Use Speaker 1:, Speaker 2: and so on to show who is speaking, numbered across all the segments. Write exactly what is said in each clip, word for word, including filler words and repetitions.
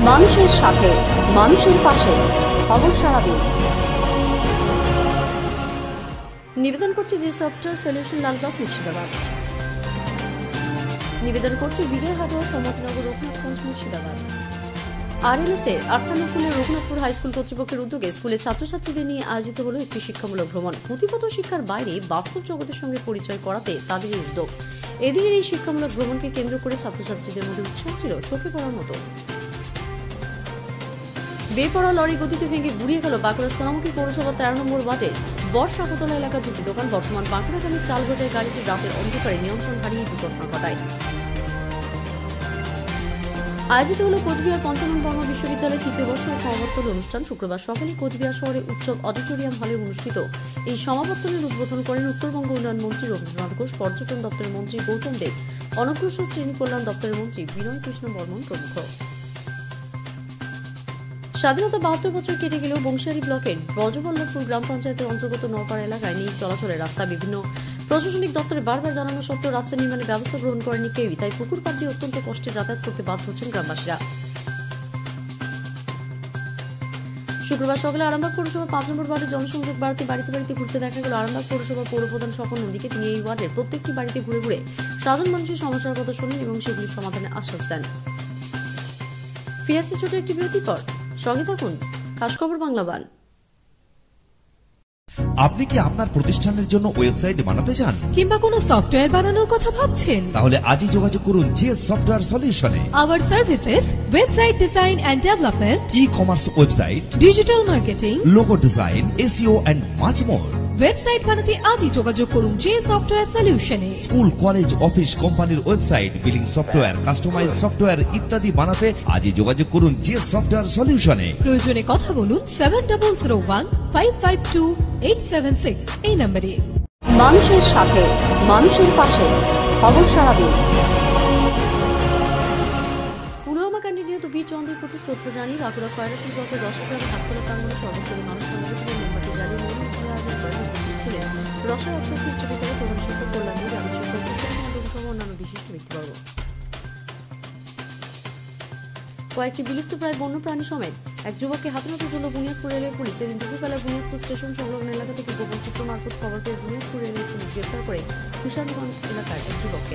Speaker 1: মানুষের সাথে, মানুষের পাশে, খবর সারাদিন। নিবেদন করছে G software solution, Lalbagh, Murshidabad. নিবেদন করছে বিজয় হার্ডওয়্যার, সমতনগর, রঘুনাথগঞ্জ, মুর্শিদাবাদ। আরএমএস এর আর্থানুকূলে রঘুনাথপুর হাই স্কুল কর্তৃপক্ষের উদ্যোগে স্কুলের ছাত্রছাত্রীদের নিয়ে আয়োজিত হলো একটি শিক্ষামূলক ভ্রমণ। পুঁথিগত শিক্ষার বাইরে বাস্তব জগতের সঙ্গে পরিচয় করাতে তাদের এই উদ্যোগ। এদিনের এই শিক্ষামূলক ভ্রমণকে কেন্দ্র করে ছাত্রছাত্রীদের মধ্যে উৎসাহ ছিল চোখে পড়ার মতো। বেপরোয়া লরি গতিতে ভেঙে গুড়িয়ে গেল বাঁকুড়া সোনামুখী পৌরসভা তেরো নম্বর ওয়ার্ডের বর্ষাকতলা এলাকার দুটি দোকান। বর্তমান বাঁকুড়াগামী চাল বোঝাই গাড়িটি রাতের অন্ধকারে নিয়ন্ত্রণ হারিয়ে দুর্ঘটনা ঘটায়। আয়োজিত হল কোচবিহার পঞ্চানন বর্মা বিশ্ববিদ্যালয়ের তৃতীয় বর্ষ সমাবর্তন অনুষ্ঠান। শুক্রবার সকালে কোচবিহার শহরে উৎসব অডিটোরিয়াম হলে অনুষ্ঠিত এই সমাবর্তনের উদ্বোধন করেন উত্তরবঙ্গ উন্নয়ন মন্ত্রী রবীন্দ্রনাথ ঘোষ, পর্যটন দপ্তরের মন্ত্রী গৌতম দেব, অনগ্রসর শ্রেণী কল্যাণ দপ্তরের মন্ত্রী বিনয় কৃষ্ণ বর্মন প্রমুখ। স্বাধীনতা বাহাত্তর বছর কেটে গেলেও বংশিয়ারি ব্লকের ব্রজবল্লভপুর গ্রাম পঞ্চায়েতের অন্তর্গত নওপাড়া এলাকায় নেই চলাচলের রাস্তা। বিভিন্ন প্রশাসনিক দপ্তরে বারবার জানানো সত্ত্বেও রাস্তা নির্মাণের ব্যবস্থা গ্রহণ করেনি কেউই। তাই পুকুর পাড় দিয়ে অত্যন্ত কষ্টে যাতায়াত করতে বাধ্য হচ্ছেন গ্রামবাসীরা। শুক্রবার সকালে আরামবাগ পৌরসভা পাঁচ নম্বর ওয়ার্ডের জনসংযোগ বাড়াতে বাড়িতে বাড়িতে ঘুরতে দেখা গেল আরামবাগ পৌরসভার পৌরপ্রধান স্বপন নন্দীকে। তিনি এই ওয়ার্ডের প্রত্যেকটি বাড়িতে ঘুরে ঘুরে সাধারণ মানুষের সমস্যার কথা শোনেন এবং সেগুলির সমাধানের আশ্বাস দেন। ফিরে আসছে ছোট একটি বিরতির পর, সঙ্গে থাকুন খাস খবর বাংলা বান।
Speaker 2: আপনি কি আপনার প্রতিষ্ঠানের জন্য ওয়েবসাইট বানাতে চান
Speaker 3: কিংবা কোনো সফটওয়্যার বানানোর কথা ভাবছেন?
Speaker 2: তাহলে আজই যোগাযোগ করুন জি সফটওয়্যার সলিউশনে।
Speaker 3: Our services: website design and development,
Speaker 2: e-commerce website,
Speaker 3: digital marketing,
Speaker 2: logo design, SEO and much more.
Speaker 3: Website বানাতে আজই যোগাযোগ করুন জি সফটওয়্যার সলিউশনে।
Speaker 2: স্কুল, কলেজ, অফিস, কোম্পানির website, billing software, customize software ইত্যাদি বানাতে আজই যোগাযোগ করুন জি সফটওয়্যার সলিউশনে।
Speaker 3: প্রয়োজনে কথা বলুন seven double zero one five five two eight seven six এই নম্বরে।
Speaker 1: মানুষের সাথে, মানুষের পাশে, খবর সারাদিন। পুলওয়ামা কাণ্ডে নিহত বীর জওয়ানদের প্রতি শ্রদ্ধা জানিয়ে বাঁকুড়া কয়লা শিল্পকে রসাগ্রামে হাতকলা প্রাঙ্গণে সর্বস্তরের মানুষ সমবেত হয়ে মোমবাতি জ্বালিয়ে মৌন মিছিল আয়োজন করেন। উপস্থিত ছিলেন রসা রাজশাহী উচ্চ বিদ্যালয়ের প্রধান শিক্ষক কল্যাণ, গ্রামীণ শিক্ষক সহ অন্যান্য বিশিষ্ট ব্যক্তিবর্গ। কয়েকটি বিলুপ্ত প্রায় বন্যপ্রাণী সমেত এক যুবককে হাতে তুলল বুনিয়াদপুর রেলের পুলিশ। এদিন দুপুরবেলা বুনিয়াদপুর স্টেশন সংলগ্ন এলাকা থেকে গোপন সূত্র মারফত খবর পেয়ে বুনিয়াদপুর রেলের পুলিশ গ্রেপ্তার করে কিষানগঞ্জ এলাকার এক যুবককে।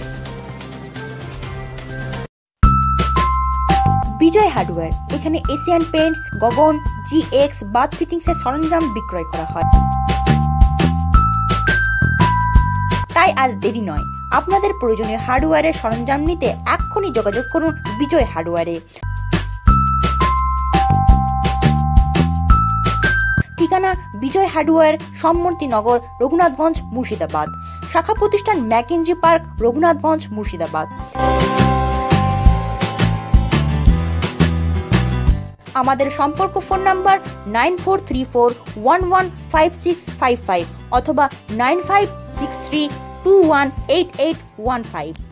Speaker 4: বিজয় হার্ডওয়্যার, এখানে Asian Paints, Gagan, G X bath fittings এর সরঞ্জাম বিক্রয় করা হয়। তাই আর দেরি নয়, আপনাদের প্রয়োজনীয় হার্ডওয়্যারের সরঞ্জাম নিতে এক্ষুনি যোগাযোগ করুন বিজয় হার্ডওয়্যারে। ঠিকানা বিজয় হার্ডওয়্যার, সম্মতি নগর, রঘুনাথগঞ্জ, মুর্শিদাবাদ। শাখা প্রতিষ্ঠান ম্যাকেনজি পার্ক, রঘুনাথগঞ্জ, মুর্শিদাবাদ। আমাদের সম্পর্ক phone number nine four three four one one five six five five অথবা nine five six three two one eight eight one five.